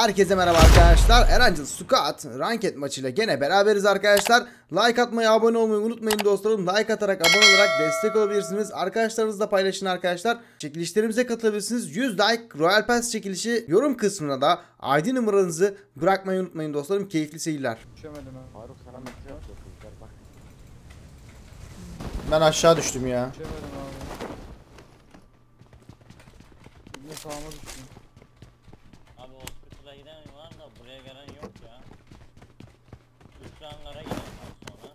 Herkese merhaba arkadaşlar. Erencil Squad Ranked maçıyla gene beraberiz arkadaşlar. Like atmayı, abone olmayı unutmayın dostlarım. Like atarak, abone olarak destek olabilirsiniz. Arkadaşlarınızla paylaşın arkadaşlar. Çekilişlerimize katılabilirsiniz. 100 like Royal Pass çekilişi yorum kısmına da ID numaranızı bırakmayı unutmayın dostlarım. Keyifli seyirler. Faruk sana mesaj atıyor kızlar bak. Ben aşağı düştüm ya. Düşemedim abi. Yine sağıma düştüm. Abi hospital'a giden var da buraya gelen yok ya. Üst ranlara gelen var sonra.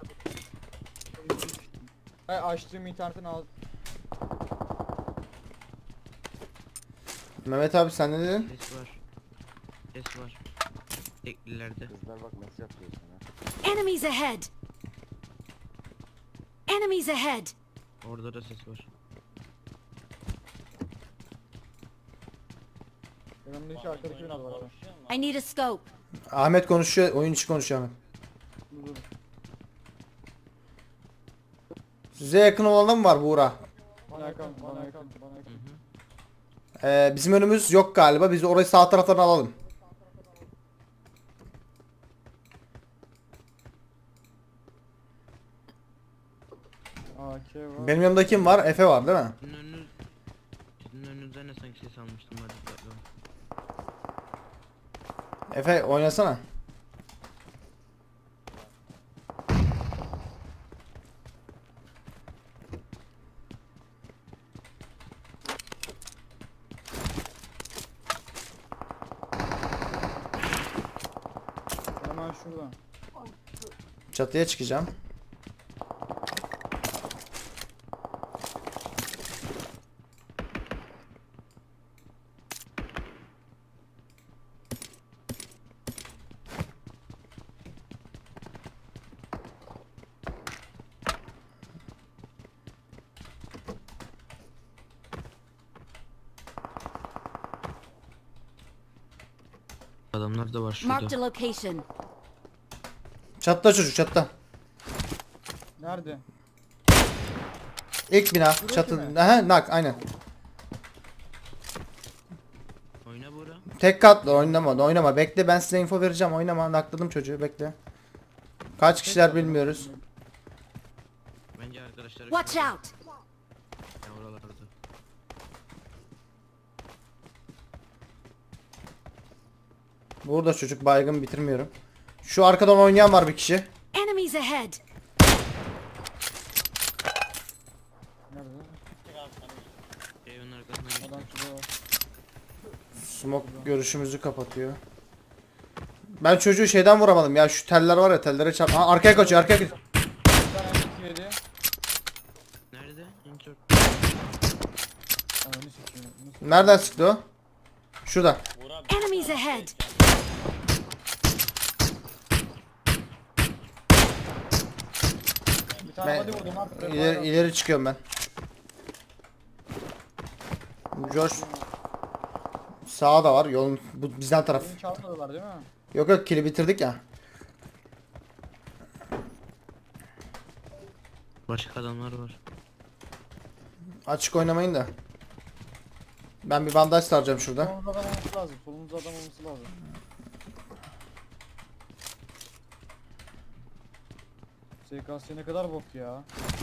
Hay açtığım internetin al. Mehmet abi sen ne dedin? Ses var. Ses var. Teklilerde. Kızlar bak mesaj atıyor sana. Enemies ahead! Enemies ahead! Orada da ses var. Yanımda hiç Bana arkadaşım oyuna da var abi. konuşuyor mu? I need a scope. Ahmet konuşuyor. Oyun içi konuşuyor Ahmet. Dur. Size yakın olan mı var Buğra? Bana yakın, bana yakın, bana yakın. Bizim önümüz yok galiba. Biz orayı sağ taraftan alalım. AK var. Benim yanımda kim var? Efe var değil mi? Sizin önünüzden de sanki ses almıştım. Hadi bakalım. Efe oynasana. Hemen şuradan. Çatıya çıkacağım. Adamlar da var Marked a şurada. location. Çatıda çocuk çatıda. Nerede? İlk bina çatı. mi? Aha, nak aynen. Oyna Bora. Tek katlı oynama bekle, ben size info vereceğim, oynama, nakladım çocuğu, bekle. Kaç kişiler bilmiyoruz. Bence arkadaşlar. Watch out! Ya oralarda. Burada çocuk baygın, bitirmiyorum. Şu arkadan oynayan var bir kişi. Enemies ahead! Nerede? Evin arkasına git. Adam şurada var. Smoke görüşümüzü kapatıyor. Ben çocuğu şeyden vuramadım ya, şu teller var ya, tellere çarp. Aa, arkaya kaçıyor, arkaya kaçıyor. Bir tane M2 yedi. Nerede? En çok. Ananı sikeyim. Nasıl? Nereden sıktı o? Şurada. Buğra Enemies ahead! Bir tane Ben body vurdum artık. ileri çıkıyorum ben. Josh sağa da var, yolun bu bizden taraf. Beni çalmadılar değil mi? Yok yok, kili bitirdik ya. Başka adamlar var. Açık oynamayın da. Ben bir bandaj saracağım şurada. Solumuzda adam olması lazım. Solumuzda adam olması lazım. SKS ne kadar bok ya.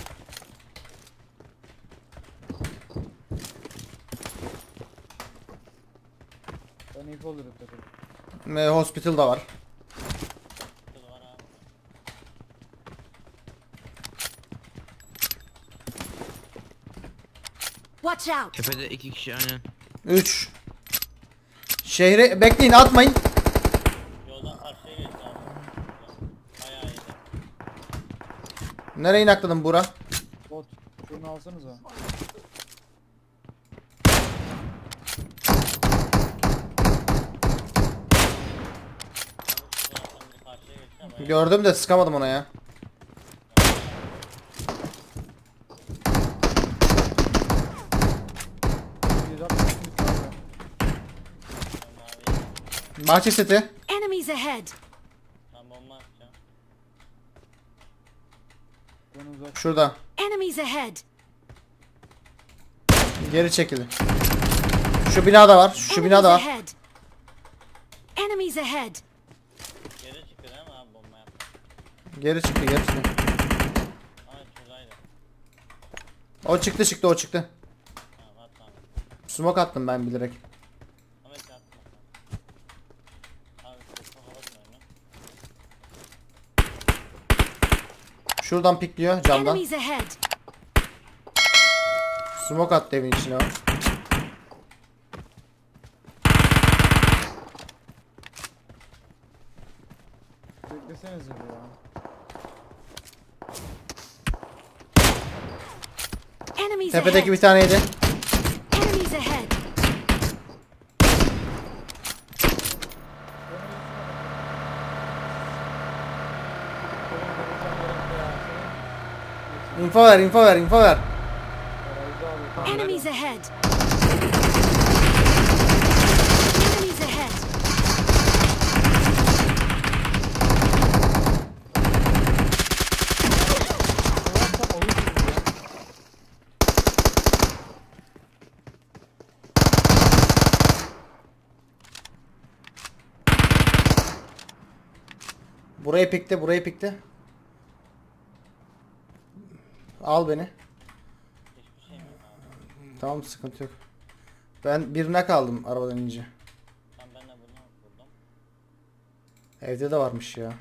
Ben info alırım tabii. Hospital da var. kız var abi. Watch out! Tepede 2 kişi aynen. 3. Şehre bekleyin, atmayın. Yoldan karşıya geçti abi. Bayağı iyiydi. Nereye inakladın Buğra? Bot. Şunu alsanıza. Bu taraftan biri karşıya geçti ama Gördüm de sıkamadım ona ya. mavi. Bahçe seti. Enemies ahead! Tam bomba atacağım. Ben uzak. Şurada. Enemies ahead! Geri çekildi. Şu binada var. Şu Enemies binada var. ahead! Enemies ahead. Geri çıktı değil mi abi bomba yaptı? Geri çıktı geri çıktı. Ama şuradaydı. O çıktı o çıktı. Tamam at tamam. Smoke attım ben bilerek. Ahmet yaptım. Abi sesini kapatma önünü. Şuradan pikliyor camdan. Enemies ahead. Smoke attı evin içine o. Beklesenize bir ya. Enemies Tepedeki ahead. bir taneydi. Enemies ahead. Info ver info ver. Enemies ahead. Enemies ahead. Burayı pikti. Al beni. Hiçbir şey mi abi? Tamam sıkıntı yok. Ben birine kaldım arabadan ince. Tamam ben de bunu vurdum. Evde de varmış ya.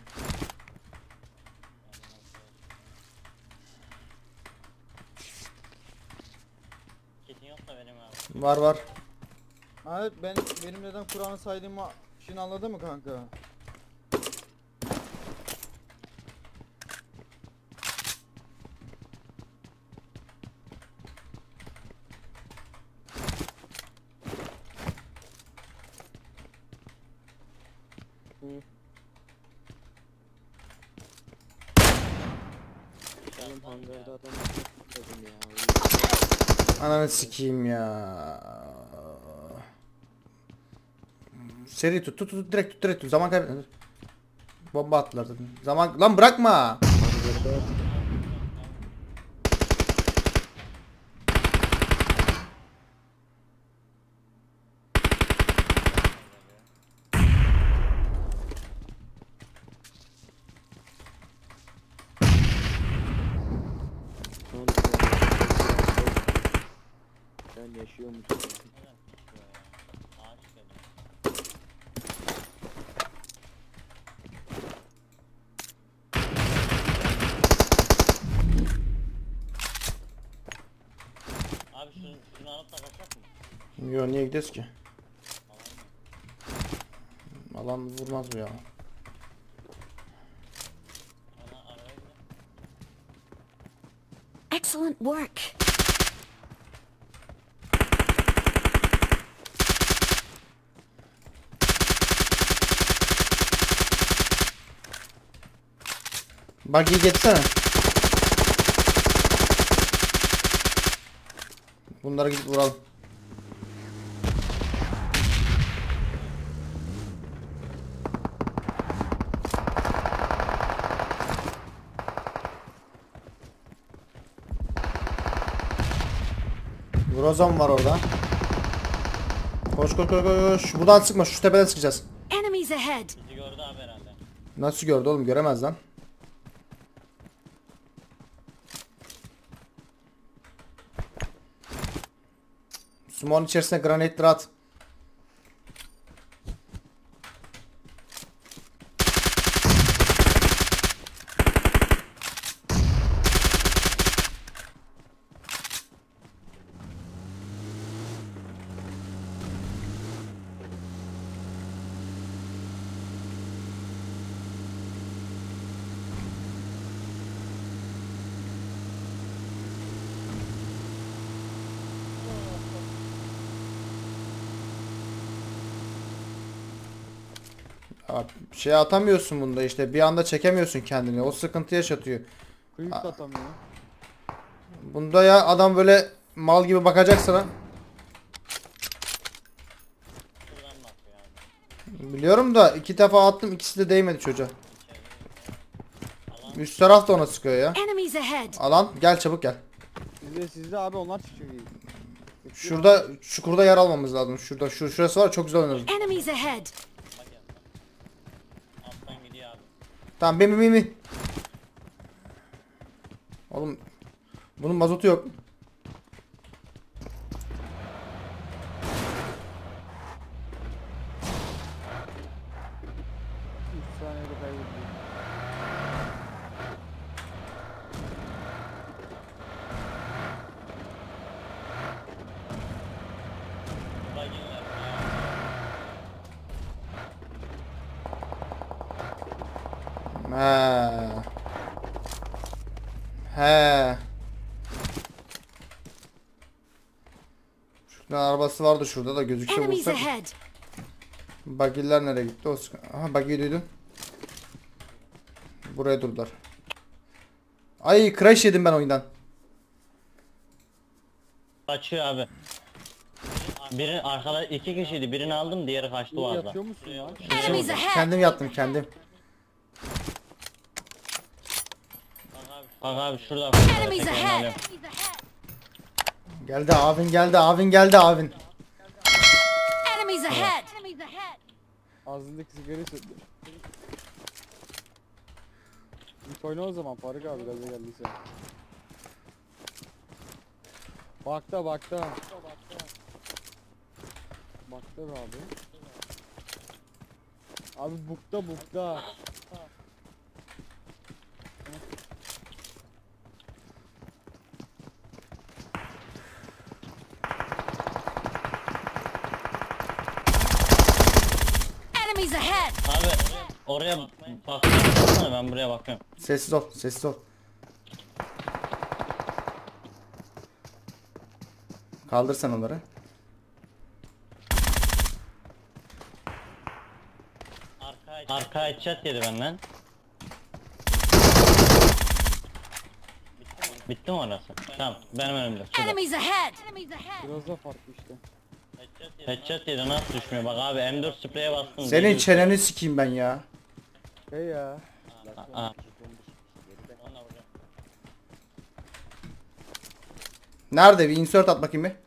Kitin yoksa benim abi. Var. Evet benim neden Kur'an'ı saydığımı şimdi anladın mı kanka? Oğlum hangarda adam dedim ya. Ananı sikeyim ya. Seri tut direkt tut. Zaman kaybetme. Bomba attılar dedim. Zaman lan bırakma. Sen yaşıyor musun? Neden pişiyor ya? Ağaç geliyor. Abi şunu alıp da baksak mı? Yo niye gidiyoruz ki? Alalım mı? Alan vurmaz bu ya. Ana araya gidelim. Excellent work. Buggy'yi getirsene. Bunlara gidip vuralım. Grozan var orada. Koş. Buradan sıkma, şu tepeden sıkacağız. Enemies ahead. Bizi gördü abi herhalde. Nasıl gördü oğlum? Göremez lan. Sumon içerisine granitleri at. Abi, şey atamıyorsun bunda işte. Bir anda çekemiyorsun kendini. O sıkıntı yaşatıyor. Kıyık da atamıyor. Bunda ya adam böyle mal gibi bakacak sana. Şuradan bakıyor abi. Biliyorum da 2 defa attım, ikisi de değmedi çocuğa. Alan Üst taraf da ona sıkıyor ya. Enemies ahead. Alan gel çabuk gel. Sizde abi onlar çıkıyor. Şurada çukurda yer almamız lazım. Şurası var, çok güzel oynarız. Enemies ahead. bak yapma. Tamam bin. Oğlum bunun mazotu yok. 3 saniyede kaybediyor. Bagiler ya. He. Şuradan arabası vardı şurada da gözükse Enemies bulsak. ahead. Bagiller nereye gitti? Aha buggy'i duydun. Buraya durdular. Ay crash yedim ben oyundan. Kaçıyor abi. Biri arkada 2 kişiydi. Birini aldım, diğeri kaçtı o arada. Yatıyor musun ya? Enemies ahead. Kendim yattım kendim. Bak abi şurada. Enemies ahead. Geldi abin. Enemies ahead. Ağzındaki sigarayı söndür. Git oyna o zaman Faruk abi gaza geldiyse. Bakta. Bakta be abi. Abi bukta. Enemies ahead. Abi oraya bakıyorum. Ben buraya bakıyorum. Sessiz ol. Kaldır sen onları. Arka headshot yedi benden. Bitti mi orası? Tamam, benim önümde. Şurada. Enemies ahead. Biraz da farklı işte. Headshot yedi, nasıl düşmüyor? Bak abi M4 spreye bastım. Senin geliyor. çeneni sikeyim ben ya. Hey ya. Aa. Nerede bir insert at bakayım bir.